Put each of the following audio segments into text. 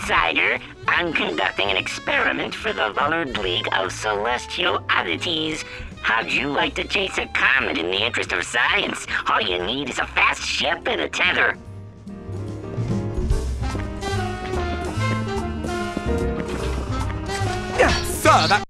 outsider. I'm conducting an experiment for the Lullard League of Celestial Oddities. How'd you like to chase a comet in the interest of science? All you need is a fast ship and a tether. Sir, that...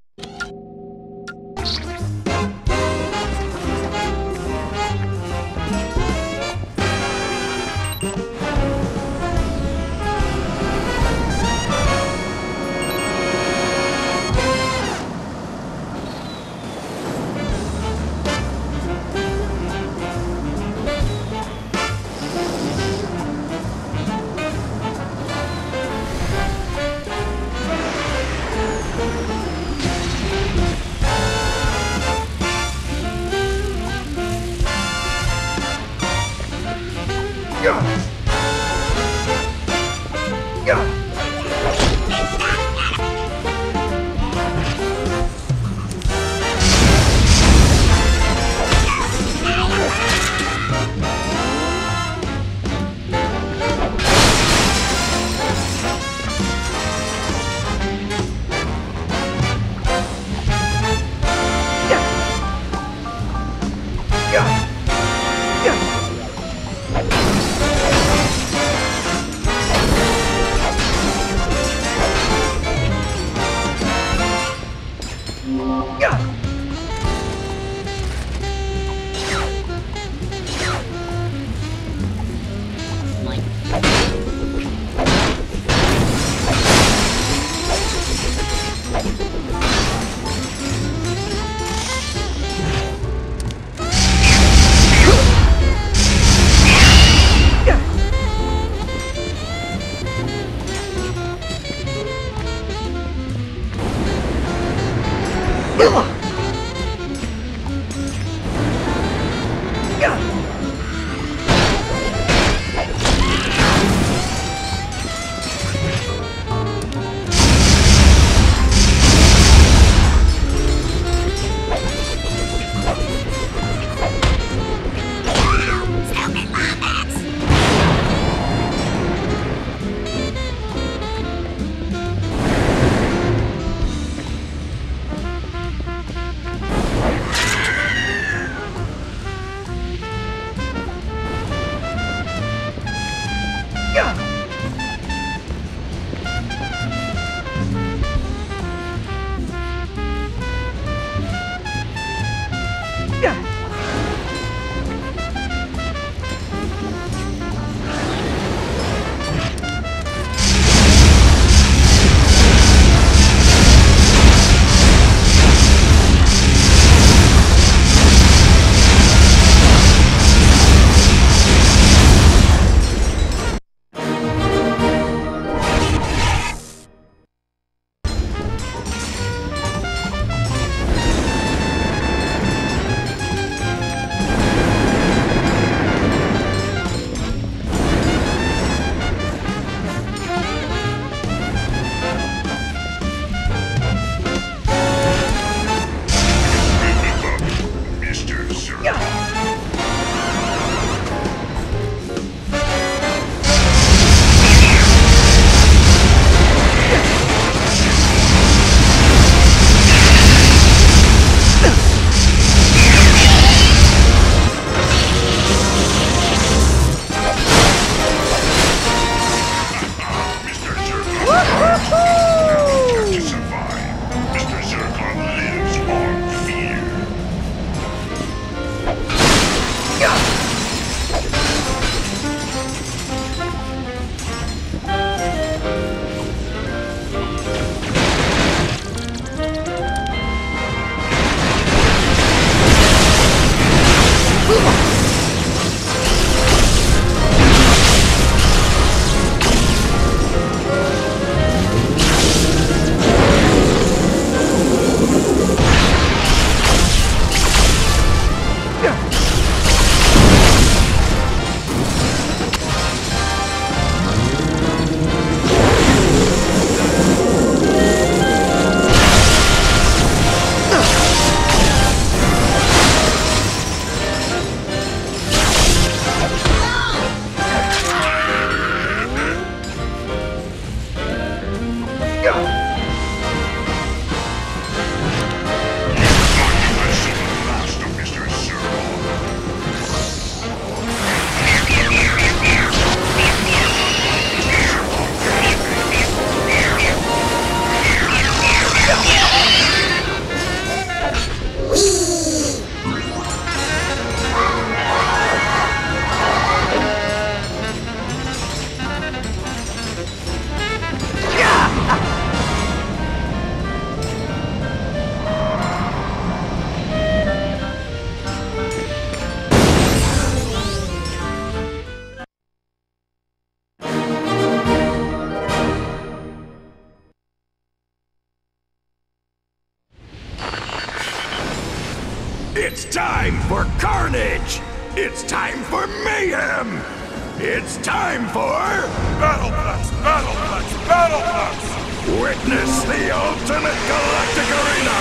It's time for carnage! It's time for mayhem! It's time for... Battleplex! Battleplex! Battleplex! Witness the ultimate galactic arena!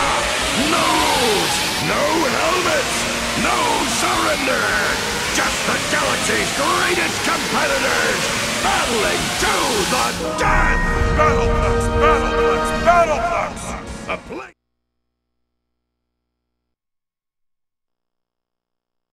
No helmets! No surrender! Just the galaxy's greatest competitors! Battling to the death! Battleplex! Battleplex! Battleplex! A play